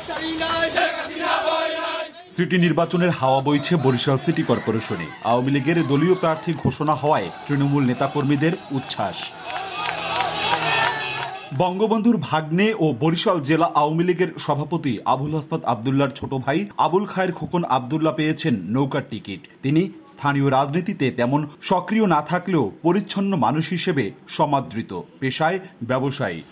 City নির্বাচনের হাওয়া বইছে বরিশাল সিটি কর্পোরেশনে। আওয়ামী লীগের দলীয় প্রার্থী ঘোষণা হওয়ায় তৃণমূল নেতাকর্মীদের উচ্ছ্বাস। বঙ্গবন্ধুর ভাগ্নে ও বরিশাল জেলা আওয়ামী লীগের সভাপতি আবুল হাসনাত আবদুল্লাহর ছোট ভাই আবুল খায়ের খোকন আবদুল্লাহ পেয়েছেন নৌকার টিকিট। তিনি স্থানীয় রাজনীতিতে তেমন সক্রিয় না থাকলেও পরিচ্ছন্ন মানুষ হিসেবে সমাদৃত, পেশায় ব্যবসায়ী।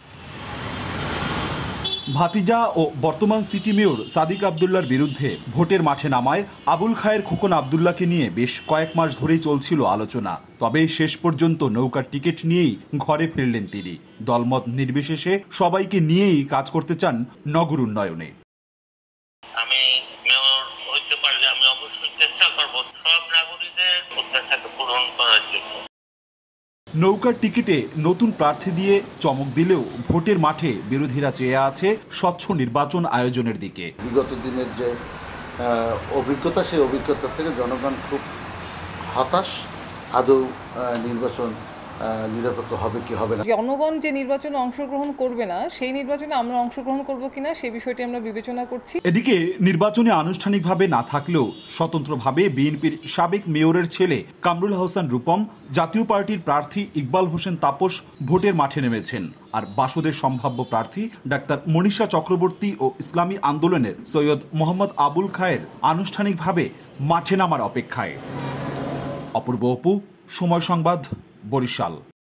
ভাতিজা ও বর্তমান সিটি মেয়র সাদিক আবদুল্লাহর বিরুদ্ধে ভোটের মাঠে নামায় আবুল খায়ের খোকন আবদুল্লাহকে নিয়ে বেশ কয়েক মাস ধরেই চলছিল আলোচনা। তবে শেষ পর্যন্ত নৌকার টিকিট নিয়েই ঘরে ফিরলেন তিনি। দলমত নির্বিশেষে সবাইকে নিয়েই কাজ করতে চান নগর উন্নয়নে। আমি মেয়র হইতে পারলে আমি অবশ্যই চেষ্টা করব সব নাগরিকদের প্রত্যাশাকে পূরণ করার জন্য। নৌকার টিকিটে নতুন প্রার্থী দিয়ে চমক দিলেও ভোটের মাঠে বিরোধীরা চেয়ে আছে স্বচ্ছ নির্বাচন আয়োজনের দিকে। বিগত দিনের যে অভিজ্ঞতা, সেই অভিজ্ঞতা থেকে জনগণ খুব হতাশ। আদৌ নির্বাচন নিরপেক্ষ হবে কি হবে না। জনগণ যে নির্বাচনে অংশগ্রহণ করবে না, সেই নির্বাচনে আমরা অংশগ্রহণ করব কিনা সেই বিষয়টি আমরা বিবেচনা করছি। এদিকে নির্বাচনে আনুষ্ঠানিকভাবে না থাকলেও স্বতন্ত্রভাবে বিএনপির সাবেক মেয়রের ছেলে কামরুল হোসেন রূপম, জাতীয় পার্টির প্রার্থী ইকবাল হোসেন তাপস ভোটের মাঠে নেমেছেন। আর বাসদের সম্ভাব্য প্রার্থী ডাক্তার মনীষা চক্রবর্তী ও ইসলামী আন্দোলনের সৈয়দ মোহাম্মদ আবুল খায়ের আনুষ্ঠানিকভাবে মাঠে নামার অপেক্ষায়। অপূর্ব অপু, সময় সংবাদ, বরিশাল।